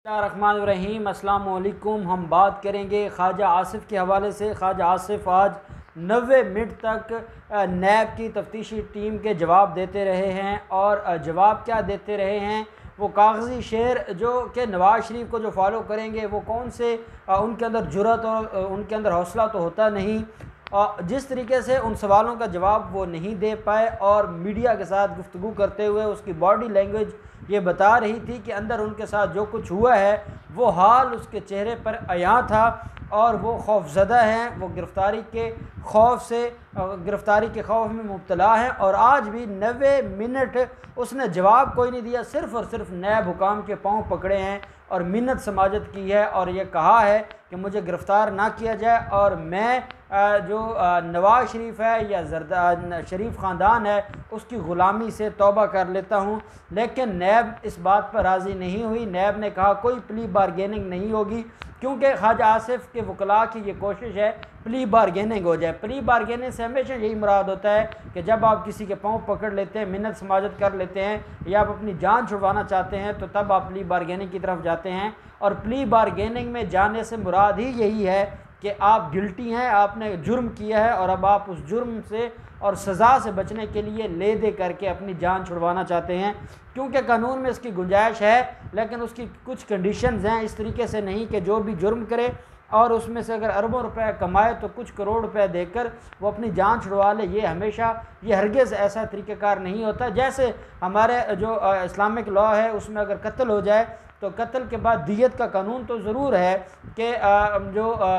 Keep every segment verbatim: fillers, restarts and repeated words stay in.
रहमान अस्सलाम वालेकुम। हम बात करेंगे ख्वाजा आसिफ के हवाले से। ख्वाजा आसिफ आज नब्बे मिनट तक नैब की तफ्तीशी टीम के जवाब देते रहे हैं और जवाब क्या देते रहे हैं, वो कागज़ी शेर जो कि नवाज़ शरीफ को जो फॉलो करेंगे वो कौन से उनके अंदर जुर्रत और उनके अंदर हौसला तो होता नहीं। जिस तरीके से उन सवालों का जवाब वो नहीं दे पाए और मीडिया के साथ गुफ्तगू करते हुए उसकी बॉडी लैंग्वेज ये बता रही थी कि अंदर उनके साथ जो कुछ हुआ है वो हाल उसके चेहरे पर अयां था और वो खौफज़दा हैं, वो गिरफ़्तारी के खौफ से गिरफ़्तारी के खौफ में मुब्तला हैं। और आज भी नब्बे मिनट उसने जवाब कोई नहीं दिया, सिर्फ़ और सिर्फ नैब हुकाम के पाँव पकड़े हैं और मिन्नत समाजत की है और ये कहा है कि मुझे गिरफ़्तार ना किया जाए और मैं जो नवाज़ शरीफ है या जरदा शरीफ ख़ानदान है उसकी ग़ुलामी से तौबा कर लेता हूँ। लेकिन नैब इस बात पर राज़ी नहीं हुई। नैब ने कहा कोई प्ली बारगेनिंग नहीं होगी, क्योंकि ख्वाजा आसिफ के वकला की ये कोशिश है प्ली बारगेनिंग हो जाए। प्ली बारगेनिंग से हमेशा यही मुराद होता है कि जब आप किसी के पाँव पकड़ लेते हैं, मिन्नत समाजत कर लेते हैं या आप अपनी जान छुड़वाना चाहते हैं तो तब आप प्ली बारगेनिंग की तरफ जाते हैं। और प्ली बारगेनिंग में जाने से मुराद ही यही है कि आप गिल्टी हैं, आपने जुर्म किया है और अब आप उस जुर्म से और सज़ा से बचने के लिए ले दे करके अपनी जान छुड़वाना चाहते हैं। क्योंकि कानून में इसकी गुंजाइश है लेकिन उसकी कुछ कंडीशंस हैं, इस तरीके से नहीं कि जो भी जुर्म करे और उसमें से अगर अरबों रुपए कमाए तो कुछ करोड़ रुपए देकर वो अपनी जान छुड़वा ले। ये हमेशा ये हरगिज़ ऐसा तरीक़ाकार नहीं होता। जैसे हमारे जो इस्लामिक लॉ है उसमें अगर कत्ल हो जाए तो कत्ल के बाद दियत का कानून तो ज़रूर है कि जो आ,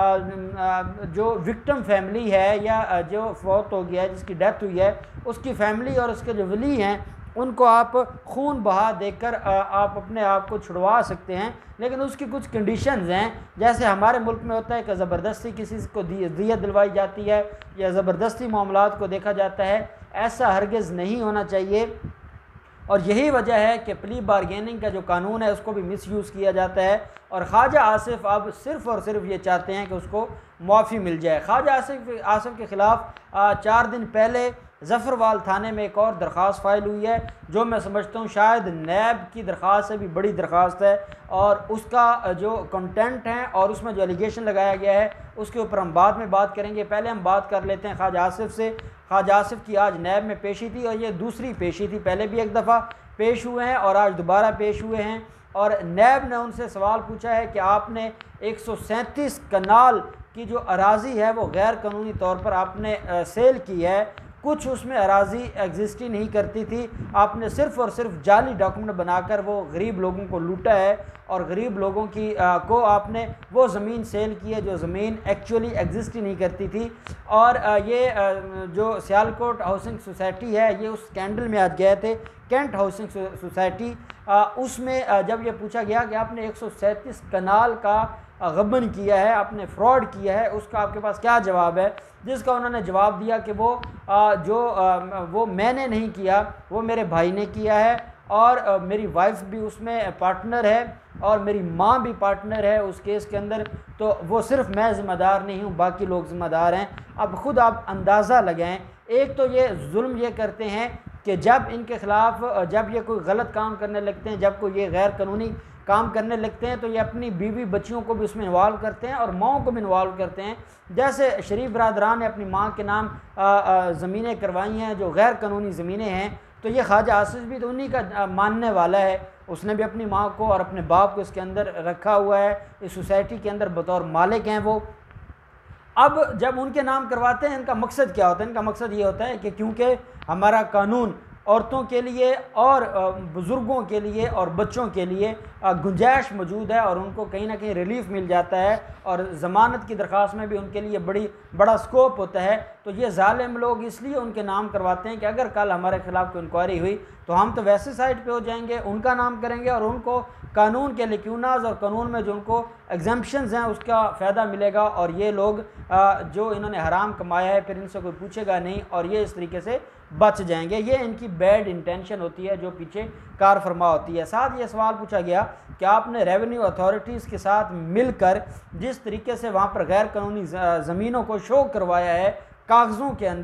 आ, जो विक्टिम फैमिली है या जो फौत हो गया है, जिसकी डेथ हुई है, उसकी फैमिली और उसके जो वली हैं उनको आप खून बहा देकर आप अपने आप को छुड़वा सकते हैं। लेकिन उसकी कुछ कंडीशंस हैं, जैसे हमारे मुल्क में होता है कि ज़बरदस्ती किसी को दियत दिलवाई जाती है या ज़बरदस्ती मामलात को देखा जाता है। ऐसा हरगिज़ नहीं होना चाहिए और यही वजह है कि प्ली बारगेनिंग का जो कानून है उसको भी मिसयूज़ किया जाता है। और ख्वाजा आसिफ अब सिर्फ़ और सिर्फ ये चाहते हैं कि उसको मुआफ़ी मिल जाए। ख्वाजा आसिफ आसिफ के ख़िलाफ़ चार दिन पहले ज़फ़रवाल थाने में एक और दरख्वास्त फ़ाइल हुई है, जो मैं समझता हूँ शायद नैब की दरख्वास्त से भी बड़ी दरख्वास्त है और उसका जो कंटेंट है और उसमें जो एलिगेशन लगाया गया है उसके ऊपर हम बाद में बात करेंगे। पहले हम बात कर लेते हैं ख्वाजा आसिफ से। ख्वाजा आसिफ की आज नैब में पेशी थी और ये दूसरी पेशी थी, पहले भी एक दफ़ा पेश हुए हैं और आज दोबारा पेश हुए हैं। और नैब ने उनसे सवाल पूछा है कि आपने एक सौ सैंतीस कनाल की जो अराज़ी है वो गैर कानूनी तौर पर आपने सेल की है, कुछ उसमें अराज़ी एग्जिस्ट ही नहीं करती थी, आपने सिर्फ़ और सिर्फ जाली डॉक्यूमेंट बनाकर वो गरीब लोगों को लूटा है और गरीब लोगों की आ, को आपने वो ज़मीन सेल की है जो ज़मीन एक्चुअली एग्जिस्ट ही नहीं करती थी। और आ, ये आ, जो सियालकोट हाउसिंग सोसाइटी है ये उस स्कैंडल में आज गए थे, कैंट हाउसिंग सोसाइटी, उसमें आ, जब ये पूछा गया कि आपने एक सौ सैंतीस कनाल का गबन किया है, आपने फ्रॉड किया है, उसका आपके पास क्या जवाब है, जिसका उन्होंने जवाब दिया कि वो आ, जो आ, वो मैंने नहीं किया, वो मेरे भाई ने किया है और आ, मेरी वाइफ भी उसमें पार्टनर है और मेरी माँ भी पार्टनर है उस केस के अंदर, तो वो सिर्फ मैं ज़िम्मेदार नहीं हूँ, बाकी लोग ज़िम्मेदार हैं। अब ख़ुद आप अंदाज़ा लगाएं, एक तो ये जुल्म ये करते हैं कि जब इनके ख़िलाफ़ जब ये कोई गलत काम करने लगते हैं, जब कोई ये गैर कानूनी काम करने लगते हैं तो ये अपनी बीवी बच्चियों को भी उसमें इन्वॉल्व करते हैं और माओं को भी इन्वॉल्व करते हैं। जैसे शरीफ बरदरान ने अपनी माँ के नाम ज़मीनें करवाई हैं जो गैर कानूनी ज़मीनें हैं, तो ये ख्वाजा आसिफ भी तो उन्हीं का मानने वाला है, उसने भी अपनी माँ को और अपने बाप को इसके अंदर रखा हुआ है, इस सोसाइटी के अंदर बतौर मालिक हैं वो। अब जब उनके नाम करवाते हैं इनका मकसद क्या होता है? इनका मकसद ये होता है कि क्योंकि हमारा कानून औरतों के लिए और बुज़ुर्गों के लिए और बच्चों के लिए गुंजाइश मौजूद है और उनको कहीं ना कहीं रिलीफ मिल जाता है और ज़मानत की दरख्वास्त में भी उनके लिए बड़ी बड़ा स्कोप होता है, तो ये जालिम लोग इसलिए उनके नाम करवाते हैं कि अगर कल हमारे ख़िलाफ़ कोई इंक्वायरी हुई तो हम तो वैसे साइड पे हो जाएंगे, उनका नाम करेंगे और उनको कानून के लिक्यूनाज और कानून में जो उनको एग्जम्पशंस हैं उसका फ़ायदा मिलेगा और ये लोग जो इन्होंने हराम कमाया है फिर इनसे कोई पूछेगा नहीं और ये इस तरीके से बच जाएंगे। ये इनकी बैड इंटेंशन होती है जो पीछे कार फरमा होती है। साथ ये सवाल पूछा गया कि आपने रेवेन्यू अथॉरिटीज़ के साथ मिलकर जिस तरीके से वहाँ पर गैर कानूनी ज़मीनों को शो करवाया है कागज़ों के अंदर,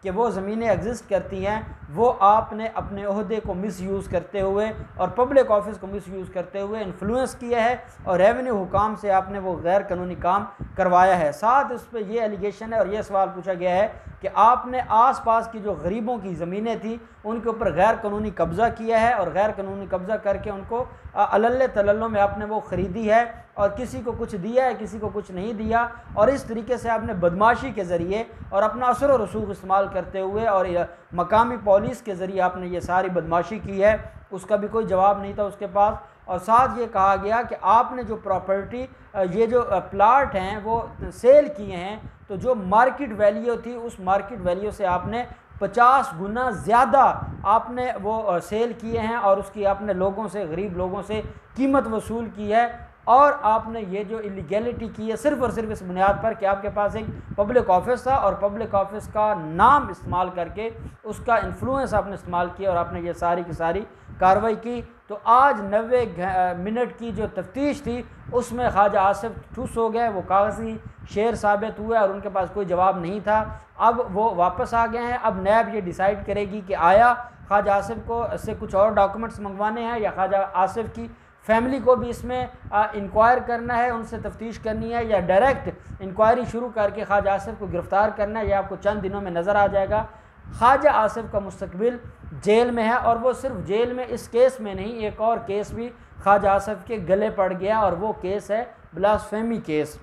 कि वो ज़मीनें एग्जिस्ट करती हैं, वो आपने अपने ओहदे को मिसयूज़ करते हुए और पब्लिक ऑफिस को मिसयूज़ करते हुए इन्फ्लुएंस किया है और रेवेन्यू हुकाम से आपने वो गैर कानूनी काम करवाया है। साथ उस पर यह एलिगेशन है और यह सवाल पूछा गया है कि आपने आस पास की जो गरीबों की ज़मीनें थी उनके ऊपर गैर कानूनी कब्ज़ा किया है और गैर कानूनी कब्ज़ा करके उनको अल्ले तल्लों में आपने वो ख़रीदी है और किसी को कुछ दिया है, किसी को कुछ नहीं दिया, और इस तरीके से आपने बदमाशी के ज़रिए और अपना असर व रसूख इस्तेमाल करते हुए और मकामी पुलिस के ज़रिए आपने ये सारी बदमाशी की है। उसका भी कोई जवाब नहीं था उसके पास। और साथ ये कहा गया कि आपने जो प्रॉपर्टी, ये जो प्लाट हैं वो सेल किए हैं, तो जो मार्केट वैल्यू थी उस मार्केट वैल्यू से आपने पचास गुना ज़्यादा आपने वो सेल किए हैं और उसकी आपने लोगों से, गरीब लोगों से कीमत वसूल की है। और आपने ये जो इलीगैलिटी की है सिर्फ़ और सिर्फ इस बुनियाद पर कि आपके पास एक पब्लिक ऑफिस था और पब्लिक ऑफिस का नाम इस्तेमाल करके उसका इन्फ्लुएंस आपने इस्तेमाल किया और आपने ये सारी की सारी कार्रवाई की। तो आज नब्बे मिनट की जो तफ्तीश थी उसमें ख्वाजा आसिफ ठुस हो गए, वो कागज़ी शेर साबित हुए और उनके पास कोई जवाब नहीं था। अब वो वापस आ गए हैं। अब नैब ये डिसाइड करेगी कि आया ख्वाजा आसिफ को से कुछ और डॉक्यूमेंट्स मंगवाने हैं या ख्वाजा आसिफ की फैमिली को भी इसमें इंक्वायर करना है, उनसे तफ्तीश करनी है, या डायरेक्ट इंक्वायरी शुरू करके ख्वाजा आसिफ को गिरफ़्तार करना है। यह आपको चंद दिनों में नज़र आ जाएगा। ख्वाजा आसिफ का मुस्तकबिल जेल में है और वो सिर्फ जेल में इस केस में नहीं, एक और केस भी ख्वाजा आसिफ के गले पड़ गया और वो केस है ब्लास्फेमी केस।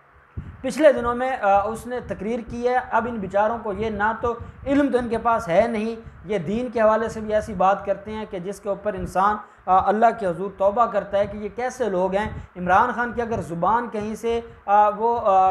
पिछले दिनों में आ, उसने तकरीर की है। अब इन बेचारों को ये ना तो इल्म तो इनके पास है नहीं, ये दीन के हवाले से भी ऐसी बात करते हैं कि जिसके ऊपर इंसान अल्लाह के हुजूर तौबा करता है कि ये कैसे लोग हैं। इमरान खान की अगर ज़ुबान कहीं से आ, वो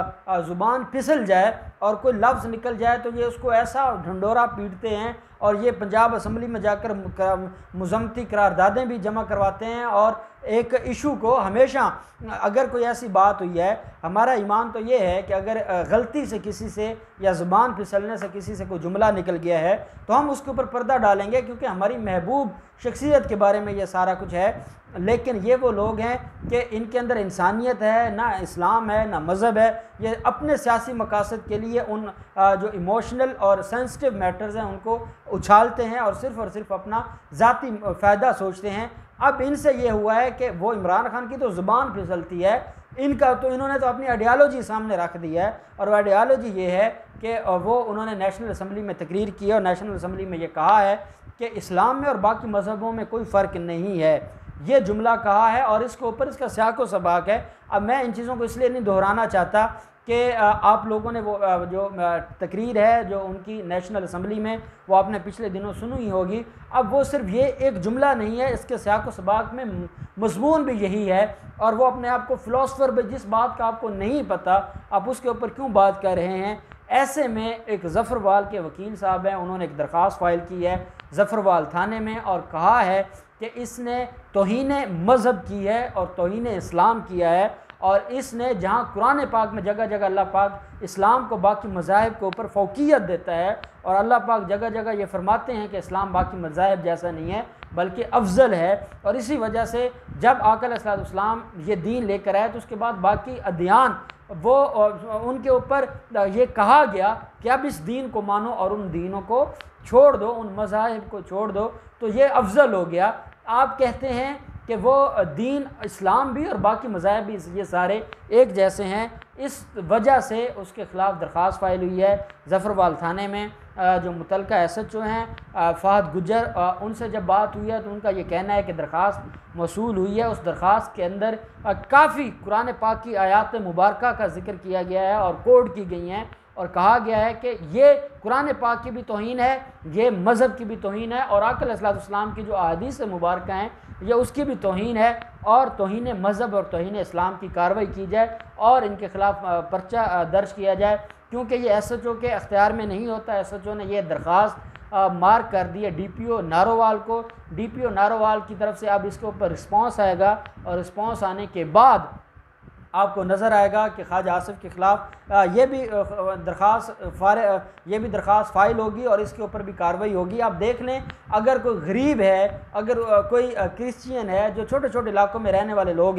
ज़ुबान फिसल जाए और कोई लफ्ज़ निकल जाए तो ये उसको ऐसा ढंडोरा पीटते हैं और ये पंजाब असम्बली में जाकर मुज़म्मती करारदादें भी जमा करवाते हैं। और एक इशू को हमेशा, अगर कोई ऐसी बात हुई है, हमारा ईमान तो ये है कि अगर गलती से किसी से या ज़ुबान फिसलने से किसी से कोई जुमला निकल गया है तो हम उसके ऊपर पर्दा डालेंगे, क्योंकि हमारी महबूब शख्सियत के बारे में ये सारा कुछ है। लेकिन ये वो लोग हैं कि इनके अंदर इंसानियत है ना, इस्लाम है ना मज़हब है। ये अपने सियासी मकासद के लिए उन जो इमोशनल और सेंसिटिव मैटर्स हैं उनको उछालते हैं और सिर्फ़ और सिर्फ अपना ज़ाती फ़ायदा सोचते हैं। अब इनसे ये हुआ है कि वो इमरान खान की तो ज़ुबान फिसलती है, इनका तो इन्होंने तो अपनी आइडियालॉजी सामने रख दी है और वो आइडियालॉजी ये है कि वो उन्होंने नेशनल असम्बली में तकरीर की और नेशनल असम्बली में ये कहा है कि इस्लाम में और बाकी मज़हबों में कोई फ़र्क नहीं है। ये जुमला कहा है और इसके ऊपर इसका सियाको सबाक है। अब मैं इन चीज़ों को इसलिए नहीं दोहराना चाहता कि आप लोगों ने वो जो तकरीर है जो उनकी नेशनल असम्बली में वो आपने पिछले दिनों सुनी ही होगी। अब वो सिर्फ ये एक जुमला नहीं है, इसके सियाको सबाक में मज़मून भी यही है और वो अपने आप को फ़िलासफ़र भी, जिस बात का आपको नहीं पता आप उसके ऊपर क्यों बात कर रहे हैं। ऐसे में एक ज़फ़रवाल के वकील साहब हैं, उन्होंने एक दरख्वास्त फ़ाइल की है ज़फ़रवाल थाने में और कहा है कि इसने तौहीन मज़हब की है और तौहीन इस्लाम किया है। और इसने जहाँ कुरान पाक में जगह जगह अल्लाह पाक इस्लाम को बाकी मज़ाहिब के ऊपर फ़ौक़ियत देता है और अल्लाह पाक जगह जगह ये फरमाते हैं कि इस्लाम बाकी मज़ाहिब जैसा नहीं है बल्कि अफजल है। और इसी वजह से जब आका अलैहिस्सलाम ये दीन लेकर आए तो उसके बाद बाकी अदियान वो उनके ऊपर ये कहा गया कि अब इस दीन को मानो और उन दीनों को छोड़ दो, उन मज़ाहिब को छोड़ दो, तो ये अफजल हो गया। आप कहते हैं कि वो दीन इस्लाम भी और बाकी मज़ाहिब भी ये सारे एक जैसे हैं। इस वजह से उसके ख़िलाफ़ दरख्वास्त फ़ाइल हुई है ज़फ़रवाल थाने में। जो मुतलका एस एच ओ हैं फ़हद गुजर, उनसे जब बात हुई है तो उनका ये कहना है कि दरख्वास्त मौसूल हुई है। उस दरख्वास्त के अंदर काफ़ी कुरान पाक की आयात मुबारका का ज़िक्र किया गया है और कोड की गई हैं और कहा गया है कि ये कुरान पाक की भी तौहीन है, ये मज़हब की भी तौहीन है और आका अलैहिस्सलाम की जो अहादीस मुबारक हैं ये उसकी भी तौहीन है और तौहीन मज़हब और तौहीन इस्लाम की कार्रवाई की जाए और इनके ख़िलाफ़ पर्चा दर्ज किया जाए, क्योंकि ये एस एच ओ के अख्तियार में नहीं होता। एस एच ओ ने यह दरख्वास्त मार्क कर दी है डी पी ओ नारोवाल को। डी पी ओ नारोवाल की तरफ से अब इसके ऊपर रिस्पॉन्स आएगा और रिस्पॉन्स आने के बाद आपको नज़र आएगा कि ख्वाजा आसिफ के ख़िलाफ़ ये भी दरख्वास्त फार ये भी दरख्वास्त फ़ाइल होगी और इसके ऊपर भी कार्रवाई होगी। आप देख लें, अगर कोई गरीब है, अगर कोई क्रिश्चियन है, जो छोटे छोटे इलाकों में रहने वाले लोग हैं,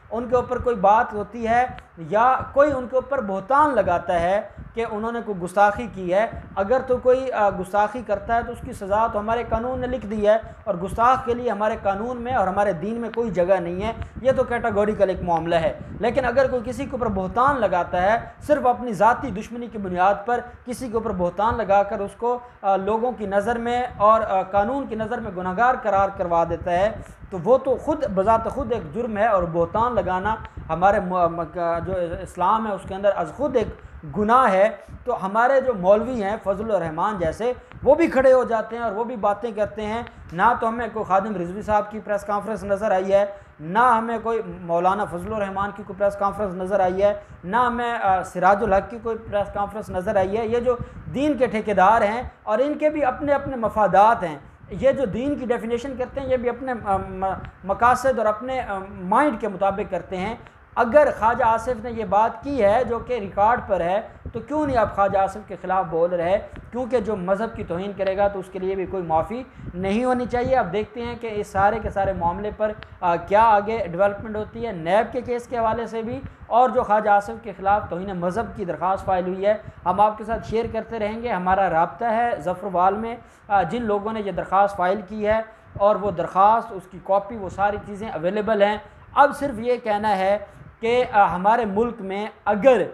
उनके ऊपर कोई बात होती है या कोई उनके ऊपर बहतान लगाता है कि उन्होंने कोई गुस्ताखी की है, अगर तो कोई गुस्ताखी करता है तो उसकी सज़ा तो हमारे कानून ने लिख दी है और गुस्ताख के लिए हमारे कानून में और हमारे दीन में कोई जगह नहीं है। ये तो कैटेगोरिकल एक मामला है। लेकिन अगर कोई किसी के ऊपर बहतान लगाता है सिर्फ अपनी ज़ाती दुश्मनी की बुनियाद पर, किसी के ऊपर बहतान लगाकर उसको लोगों की नज़र में और कानून की नज़र में गुनहगार करार करवा देता है, तो वो तो खुद बज़ात खुद एक जुर्म है। और बहतान लगाना हमारे जो इस्लाम है उसके अंदर अज खुद एक गुनाह है। तो हमारे जो मौलवी हैं फजलुर रहमान जैसे, वो भी खड़े हो जाते हैं और वो भी बातें करते हैं। ना तो हमें कोई खादिम रिजवी साहब की प्रेस कॉन्फ्रेंस नज़र आई है, ना हमें कोई मौलाना फजलुर रहमान की कोई प्रेस कॉन्फ्रेंस नज़र आई है, ना हमें सिराजुल हक की कोई प्रेस कॉन्फ्रेंस नज़र आई है। ये जो दीन के ठेकेदार हैं और इनके भी अपने अपने मफादात हैं, ये जो दीन की डेफिनेशन करते हैं ये भी अपने मकासद और अपने माइंड के मुताबिक करते हैं। अगर ख्वाजा आसिफ ने ये बात की है जो कि रिकॉर्ड पर है, तो क्यों नहीं आप ख्वाजा आसिफ के ख़िलाफ़ बोल रहे? क्योंकि जो मज़हब की तौहीन करेगा तो उसके लिए भी कोई माफ़ी नहीं होनी चाहिए। अब देखते हैं कि इस सारे के सारे मामले पर आ, क्या आगे डेवलपमेंट होती है नैब के केस के हवाले से भी, और जो ख्वाजा आसिफ के ख़िलाफ़ तौहीन मज़हब की दरख्वास्त फाइल हुई है हम आपके साथ शेयर करते रहेंगे। हमारा राब्ता है ज़फ़रवाल में, आ, जिन लोगों ने यह दरख्वास्त फ़ाइल की है और वो दरख्वास्त, उसकी कॉपी, वो सारी चीज़ें अवेलेबल हैं। अब सिर्फ ये कहना है कि हमारे मुल्क में अगर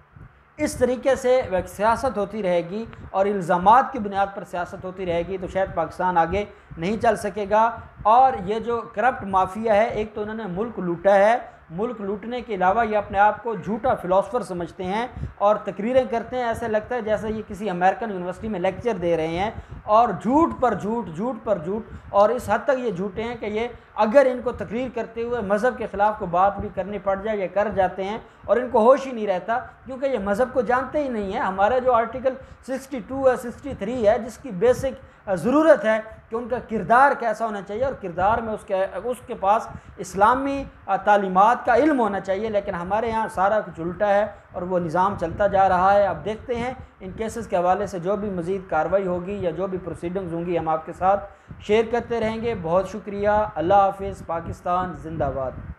इस तरीके से सियासत होती रहेगी और इल्ज़ामात की बुनियाद पर सियासत होती रहेगी तो शायद पाकिस्तान आगे नहीं चल सकेगा। और ये जो करप्ट माफिया है, एक तो उन्होंने मुल्क लूटा है, मुल्क लूटने के अलावा ये अपने आप को झूठा फ़िलासफ़र समझते हैं और तकरीरें करते हैं, ऐसे लगता है जैसे ये किसी अमेरिकन यूनिवर्सिटी में लेक्चर दे रहे हैं। और झूठ पर झूठ, झूठ पर झूठ, और इस हद तक ये झूठे हैं कि ये अगर इनको तकरीर करते हुए मज़हब के ख़िलाफ़ को बात भी करनी पड़ जाए ये कर जाते हैं और इनको होश ही नहीं रहता, क्योंकि ये मज़हब को जानते ही नहीं है। हमारा जो आर्टिकल सिक्सटी टू है, सिक्सटी थ्री है, जिसकी बेसिक ज़रूरत है कि उनका किरदार कैसा होना चाहिए और किरदार में उसके उसके पास इस्लामी तालीमात का इल्म होना चाहिए। लेकिन हमारे यहाँ सारा कुछ उल्टा है और वो निज़ाम चलता जा रहा है। अब देखते हैं इन केसेस के हवाले से जो भी मज़ीद कार्रवाई होगी या जो भी प्रोसीडिंग्स होंगी हम आपके साथ शेयर करते रहेंगे। बहुत शुक्रिया। अल्लाह हाफ़िज़। पाकिस्तान ज़िंदाबाद।